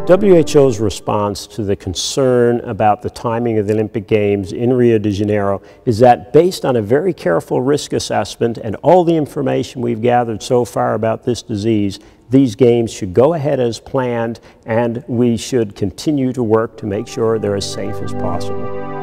WHO's response to the concern about the timing of the Olympic Games in Rio de Janeiro is that based on a very careful risk assessment and all the information we've gathered so far about this disease, these games should go ahead as planned, and we should continue to work to make sure they're as safe as possible.